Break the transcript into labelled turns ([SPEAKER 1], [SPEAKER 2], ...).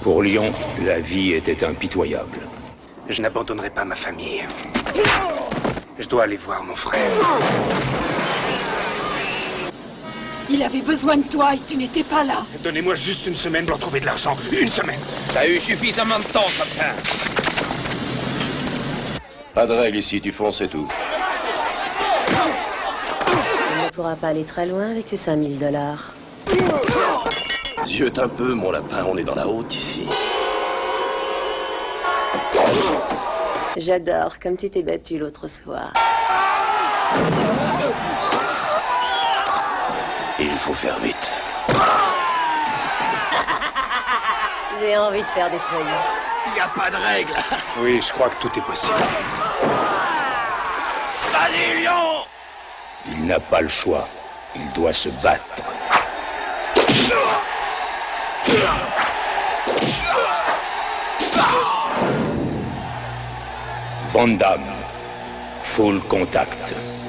[SPEAKER 1] Pour Lyon, la vie était impitoyable.
[SPEAKER 2] Je n'abandonnerai pas ma famille. Je dois aller voir mon frère.
[SPEAKER 3] Il avait besoin de toi et tu n'étais pas là.
[SPEAKER 2] Donnez-moi juste une semaine pour trouver de l'argent. Une semaine.
[SPEAKER 4] T'as eu suffisamment de temps comme ça.
[SPEAKER 5] Pas de règle ici, tu fonces, c'est tout.
[SPEAKER 6] On ne pourra pas aller très loin avec ces $5000.
[SPEAKER 5] Ziote un peu, mon lapin, on est dans la haute ici.
[SPEAKER 6] J'adore comme tu t'es battu l'autre soir.
[SPEAKER 5] Il faut faire vite.
[SPEAKER 6] J'ai envie de faire des feuilles.
[SPEAKER 5] Y a pas de règle.
[SPEAKER 2] Oui, je crois que tout est possible.
[SPEAKER 5] Allez, Lyon!
[SPEAKER 1] Il n'a pas le choix. Il doit se battre. Van Damme, full contact.